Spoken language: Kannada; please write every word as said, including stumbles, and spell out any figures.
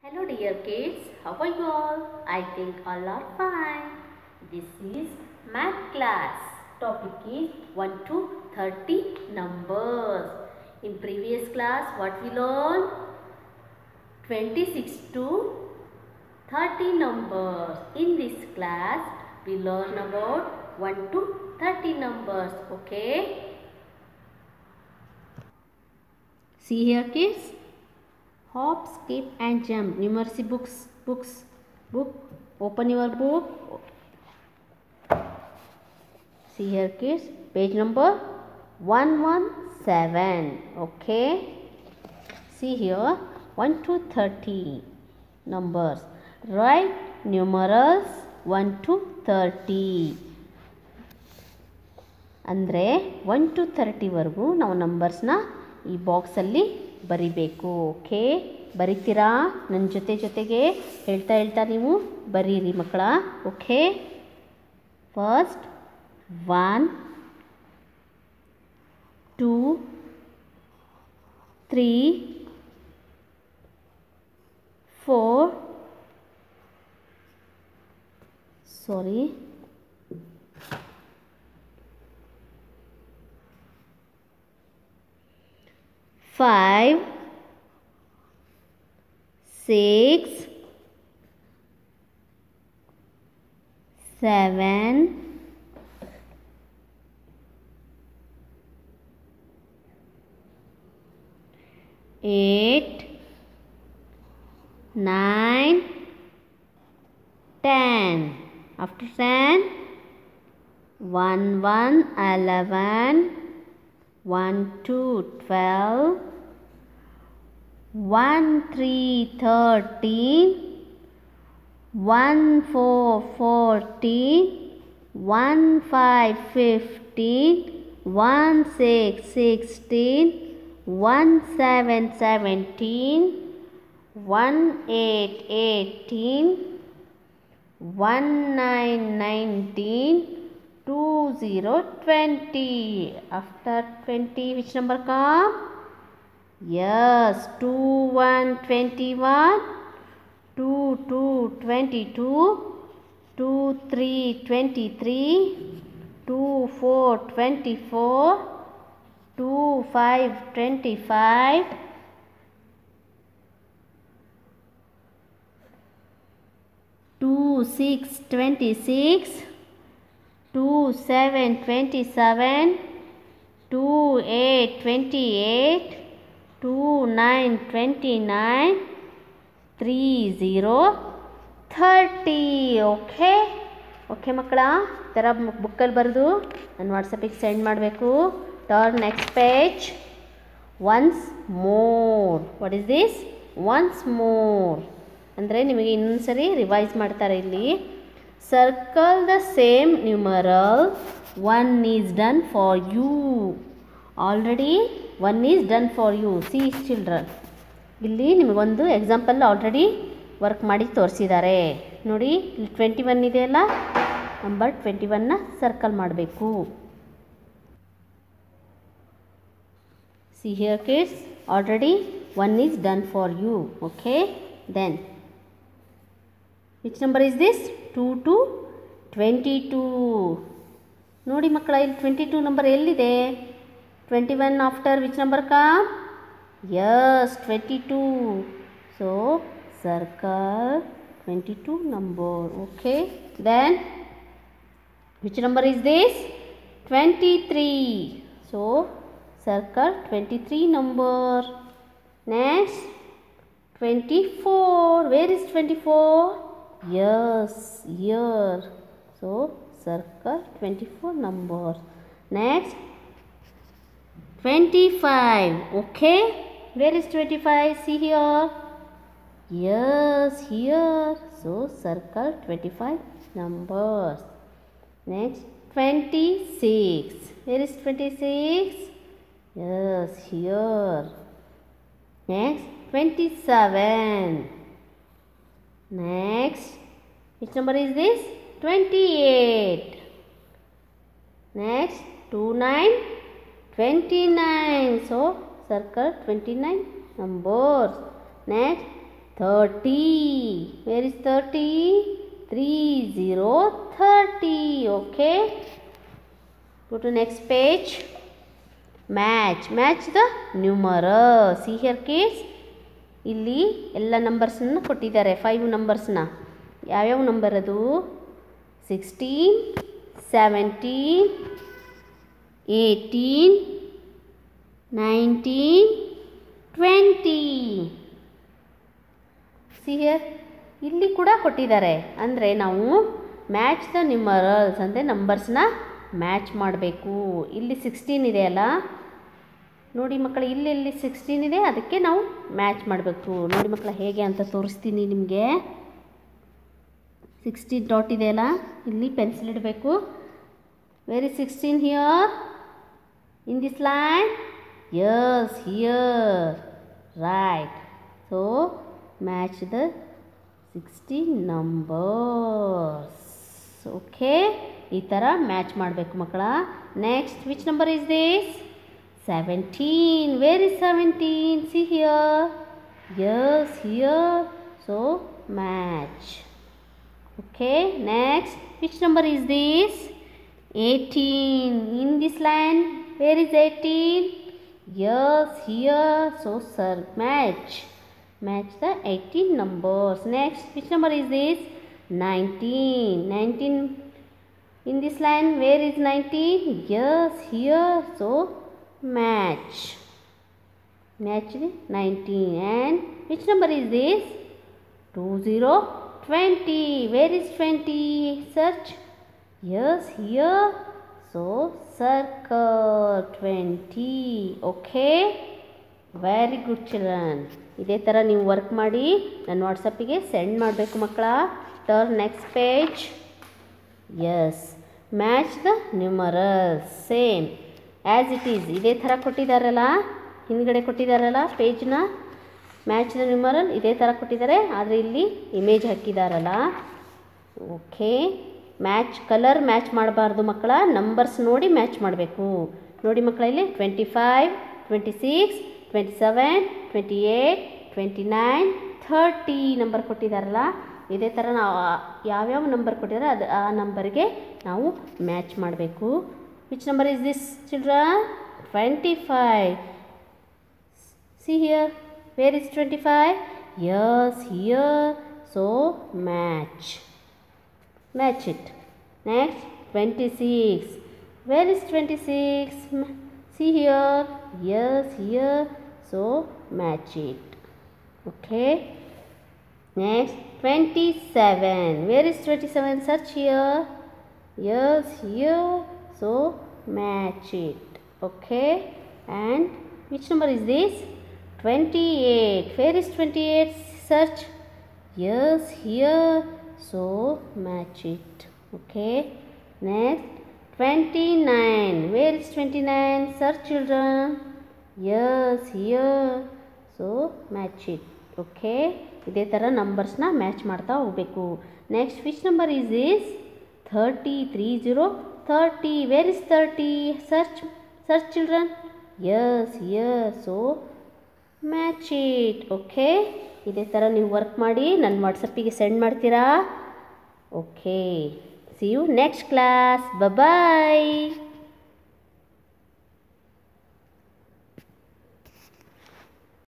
Hello dear kids, how are you all? I think all are fine. This is math class. Topic is one to thirty numbers. In previous class what we learned? twenty-six to thirty numbers. In this class we learn about one to thirty numbers. Okay? See here kids. Hop, skip and jump. Numeracy books. Books. Book. Open your book. See here kids. Page number one one seven. Okay. See here. one to thirty numbers. Write numerals one to thirty. ಅಂದರೆ ಒನ್ ಟು ಥರ್ಟಿವರೆಗೂ ನಾವು ನಂಬರ್ಸ್ನ ಈ ಬಾಕ್ಸಲ್ಲಿ ಬರಿಬೇಕು. ಓಕೆ, ಬರಿತೀರಾ? ನನ್ನ ಜೊತೆ ಜೊತೆಗೆ ಹೇಳ್ತಾ ಹೇಳ್ತಾ ನೀವು ಬರೀರಿ ಮಕ್ಕಳ. Okay, first one two three four sorry five, six, seven, eight, nine, ten. After ten, one, one, eleven. one, two, twelve, one, three, thirteen, one, four, fourteen, one, five, fifteen, one, six, sixteen, one, seven, seventeen, one, eight, eighteen, one, nine, nineteen, two, zero, twenty. After twenty, which number come? Yes, two, one, twenty-one, two, two, twenty-two, two, three, twenty-three, two, four, twenty-four, two, five, twenty-five, two, six, twenty-six, two, seven, twenty-seven, two, eight, twenty-eight, two, nine, twenty-nine, three, zero, thirty. Okay okay ಮಕ್ಕಳ, ಥರ ಬುಕ್ಕಲ್ಲಿ ಬರೆದು ನಾನು ವಾಟ್ಸಪ್ಪಿಗೆ ಸೆಂಡ್ ಮಾಡಬೇಕು. Turn next page. Once more. What is this? Once more ಅಂದರೆ ನಿಮಗೆ ಇನ್ನೊಂದು ಸರಿ ರಿವೈಸ್ ಮಾಡ್ತಾರೆ ಇಲ್ಲಿ. Circle the same numeral. One is done for you. Already one is done for you. See children. ಇಲ್ಲಿ ನಿಮಗೊಂದು ಎಕ್ಸಾಂಪಲ್ ಆಲ್ರೆಡಿ ವರ್ಕ್ ಮಾಡಿ ತೋರಿಸಿದ್ದಾರೆ ನೋಡಿ. ಇಲ್ಲಿ ಟ್ವೆಂಟಿ ಒನ್ ಇದೆಯಲ್ಲ, ನಂಬರ್ ಟ್ವೆಂಟಿ ಒನ್ನ ಸರ್ಕಲ್ ಮಾಡಬೇಕು. See here kids, already one is done for you. Okay, then which number is this? two to twenty-two. ನೋಡಿ ಮಕ್ಕಳ, ಇಲ್ಲಿ ಟ್ವೆಂಟಿ ಟೂ ನಂಬರ್ ಎಲ್ಲಿದೆ? Twenty one after which number come? Yes, twenty two. So circle twenty two number. Okay, then which number is this? Twenty three. So circle twenty three number. Next twenty-four. Where is twenty-four? Yes, here. So circle twenty-four numbers. Next twenty-five. Okay, where is twenty-five? See here. Yes, here. So circle twenty-five numbers. Next twenty-six. Where is twenty-six? Yes, here. Next twenty-seven. Next, which number is this? twenty-eight. Next, two, nine, twenty-nine. So circle twenty-nine numbers. Next thirty. Where is thirty? three zero thirty. Okay. Go to next page. Match. Match the numerals. See here kids. ಇಲ್ಲಿ ಎಲ್ಲ ನಂಬರ್ಸನ್ನು ಕೊಟ್ಟಿದ್ದಾರೆ, ಫೈವ್ ನಂಬರ್ಸ್ನ. ಯಾವ್ಯಾವ ನಂಬರ್ ಅದು? Sixteen, seventeen, eighteen, nineteen, twenty. See here ಇಲ್ಲಿ ಕೂಡ ಕೊಟ್ಟಿದ್ದಾರೆ. ಅಂದರೆ ನಾವು ಮ್ಯಾಚ್ ದ ನ್ಯೂಮರಲ್ಸ್ ಅಂದರೆ ನಂಬರ್ಸ್ನ ಮ್ಯಾಚ್ ಮಾಡಬೇಕು. ಇಲ್ಲಿ ಸಿಕ್ಸ್ಟೀನ್ ಇದೆ ಅಲ್ಲ, ನೋಡಿ ಮಕ್ಕಳು, ಇಲ್ಲಿ ಇಲ್ಲಿ ಸಿಕ್ಸ್ಟೀನ್ ಇದೆ, ಅದಕ್ಕೆ ನಾವು ಮ್ಯಾಚ್ ಮಾಡಬೇಕು. ನೋಡಿ ಮಕ್ಕಳ, ಹೇಗೆ ಅಂತ ತೋರಿಸ್ತೀನಿ ನಿಮಗೆ. ಸಿಕ್ಸ್ಟೀನ್ ಡಾಟ್ ಇದೆ ಅಲ್ಲ, ಇಲ್ಲಿ ಪೆನ್ಸಿಲ್ ಇಡಬೇಕು. Where is sixteen? Here in this line. Yes, here. Right. So match the sixteen numbers. Okay, ಈ ಥರ ಮ್ಯಾಚ್ ಮಾಡಬೇಕು ಮಕ್ಕಳ. Next, which number is this? seventeen. Where is seventeen? See here. Yes, here. So match. Okay, next, which number is this? eighteen. In this line, where is eighteen? Yes, here. So sir, match. Match the eighteen numbers. Next, which number is this? nineteen. nineteen. In this line, where is nineteen? Yes, here. So match. Match nineteen. And which number is this? two zero twenty. Where is twenty? Search. Yes, here. So circle twenty. Okay. Very good children. ಇದೇ ಥರ ನೀವು ವರ್ಕ್ ಮಾಡಿ ನನ್ನ ವಾಟ್ಸಪ್ಪಿಗೆ ಸೆಂಡ್ ಮಾಡಬೇಕು ಮಕ್ಕಳ. Turn next page. Yes, match the numerals. Same as it is ಇದೇ ಥರ ಕೊಟ್ಟಿದ್ದಾರಲ್ಲ, ಹಿಂದ್ಗಡೆ ಕೊಟ್ಟಿದ್ದಾರಲ್ಲ ಪೇಜ್ನ. ಮ್ಯಾಚ್ ದ ನ್ಯೂಮರಲ್ ಇದೇ ಥರ ಕೊಟ್ಟಿದ್ದಾರೆ, ಆದರೆ ಇಲ್ಲಿ ಇಮೇಜ್ ಹಾಕಿದ್ದಾರಲ್ಲ. ಓಕೆ, ಮ್ಯಾಚ್ ಕಲರ್ ಮ್ಯಾಚ್ ಮಾಡಬಾರ್ದು ಮಕ್ಕಳ, ನಂಬರ್ಸ್ ನೋಡಿ ಮ್ಯಾಚ್ ಮಾಡಬೇಕು. ನೋಡಿ ಮಕ್ಕಳ, ಇಲ್ಲಿ twenty five, twenty six, twenty seven, twenty eight, twenty nine, thirty number ಕೊಟ್ಟಿದ್ದಾರಲ್ಲ. ಇದೇ ಥರ ನಾವು ಯಾವ್ಯಾವ ನಂಬರ್ ಕೊಟ್ಟಿದ್ದಾರೆ ಅದು ಆ ನಂಬರ್ಗೆ ನಾವು ಮ್ಯಾಚ್ ಮಾಡಬೇಕು. Which number is this, children? twenty-five. See here. Where is twenty-five? Yes, here. So match. Match it. Next, twenty-six. Where is twenty-six? See here. Yes, here. So match it. Okay. Next, twenty-seven. Where is twenty-seven? Search here. Yes, here. So match it. Okay. And which number is this? twenty-eight. Where is twenty-eight? Search. Yes, here. So match it. Okay. Next, twenty-nine. Where is twenty-nine? Search, children. Yes, here. So match it. Okay. ಇದೇ ಥರ ನಂಬರ್ಸ್ನ ಮ್ಯಾಚ್ ಮಾಡ್ತಾ ಹೋಗಬೇಕು. Next, which number is this? Thirty. Three zero thirty. Where is thirty? Search. Search, children. Yes, yes. So match it. Okay. ಇದೇ ಥರ ನೀವು ವರ್ಕ್ ಮಾಡಿ ನನ್ನ ವಾಟ್ಸಪ್ಪಿಗೆ ಸೆಂಡ್ ಮಾಡ್ತೀರಾ? Okay. See you next class. Bye bye.